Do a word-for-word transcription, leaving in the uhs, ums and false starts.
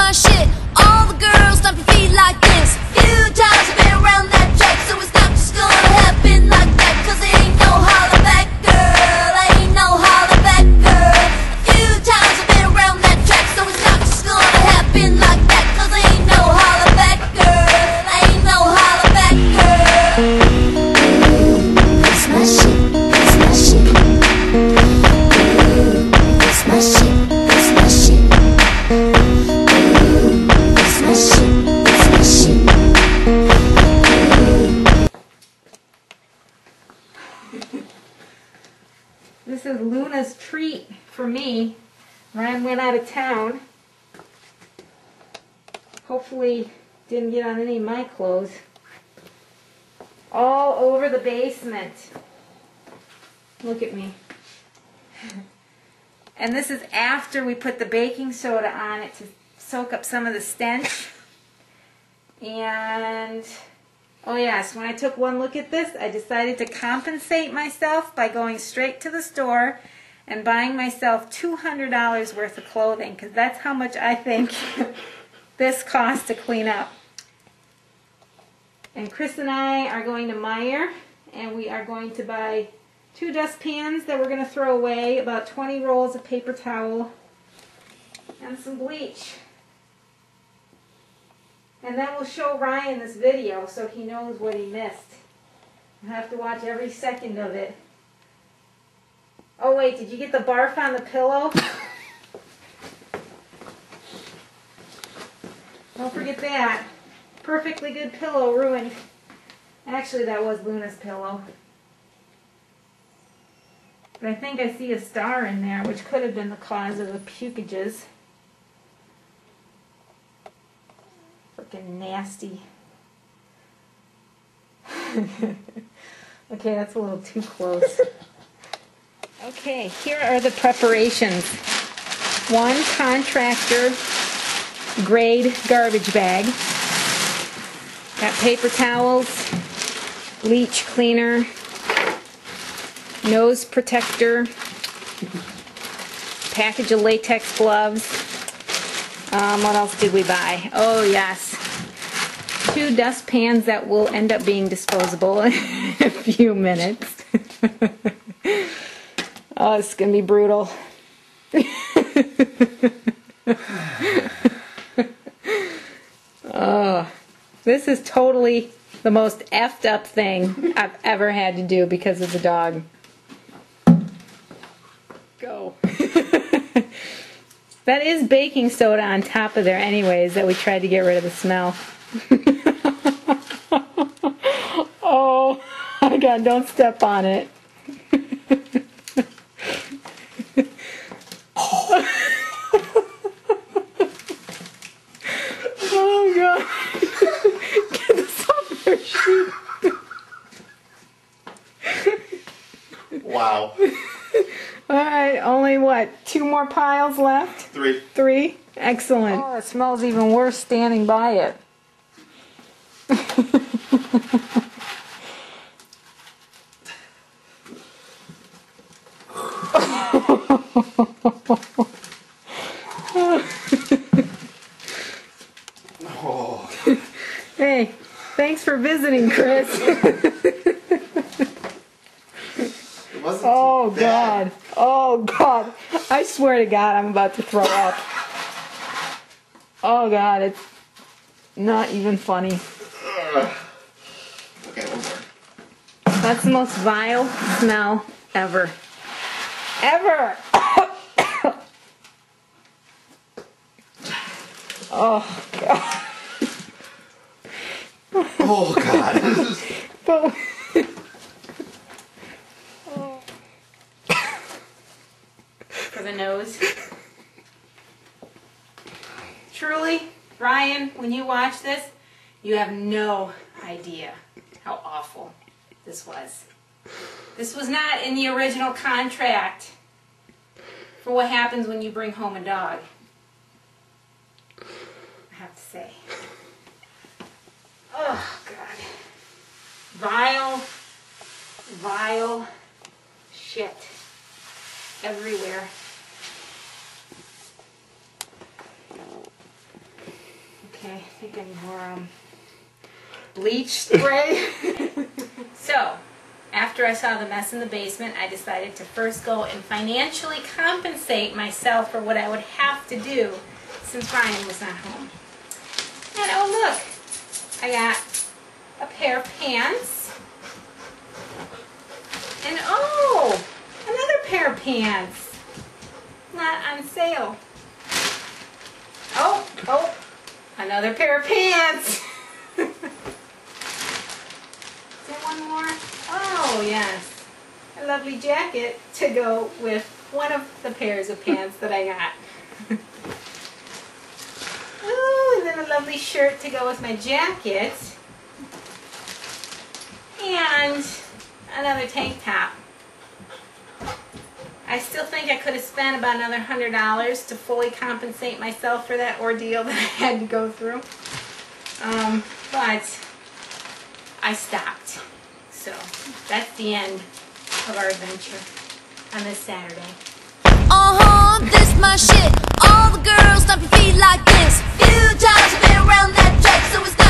my shit. All the girls stomp your feet like this. Few times I've been around that track, so it's not just gonna happen like that. Cause it ain't no holler back, girl. Ain't no holler back, girl. A few times I've been around that track, so it's not just gonna happen like that. Cause it ain't no holler back, girl. Ain't no holler back, girl. That's my shit. That's my shit. That's my shit. That's my shit. That's my shit. That's my shit. This is Luna's treat for me. Ryan went out of town. Hopefully didn't get on any of my clothes. All over the basement. Look at me. And this is after we put the baking soda on it to soak up some of the stench. And, oh yes, when I took one look at this, I decided to compensate myself by going straight to the store and buying myself two hundred dollars worth of clothing, because that's how much I think this costs to clean up. And Chris and I are going to Meijer, and we are going to buy two dustpans that we're going to throw away, about twenty rolls of paper towel, and some bleach. And then we'll show Ryan this video so he knows what he missed. You'll have to watch every second of it. Oh wait, did you get the barf on the pillow? Don't forget that. Perfectly good pillow ruined. Actually, that was Luna's pillow. But I think I see a star in there, which could have been the cause of the pukages. Freaking nasty. Okay, that's a little too close. Okay, here are the preparations. One contractor grade garbage bag. Got paper towels, bleach cleaner, nose protector, package of latex gloves. Um, what else did we buy? Oh yes, two dustpans that will end up being disposable in a few minutes. Oh, it's gonna be brutal. Oh, this is totally the most effed up thing I've ever had to do because of the dog. Go. That is baking soda on top of there anyways, that we tried to get rid of the smell. Oh my God, don't step on it. Oh God. Get this off your sheet. Wow. Alright, only what? Two more piles left? Three. Three? Excellent. Oh, it smells even worse standing by it. Oh. Hey, thanks for visiting, Chris. Oh God. Oh God. I swear to God, I'm about to throw up. Oh God, it's not even funny. Uh, okay, one more. That's the most vile smell ever. Ever! Oh God. Oh God. But for the nose. Truly, Ryan, when you watch this, you have no idea how awful this was. This was not in the original contract for what happens when you bring home a dog. I have to say. Oh, God. Vile, vile shit everywhere. Okay, I think I need more um, bleach spray. So, after I saw the mess in the basement, I decided to first go and financially compensate myself for what I would have to do since Ryan was not home. And oh look, I got a pair of pants. And oh, another pair of pants. Not on sale. Oh, oh, another pair of pants. Is there one more? Oh, yes. A lovely jacket to go with one of the pairs of pants that I got. Ooh, and then a lovely shirt to go with my jacket. And another tank top. I still think I could have spent about another one hundred dollars to fully compensate myself for that ordeal that I had to go through. Um, but I stopped. So that's the end of our adventure on this Saturday. Uh-huh, this my shit. All the girls stomp your feet like this. Few times I've been around that track, so it's not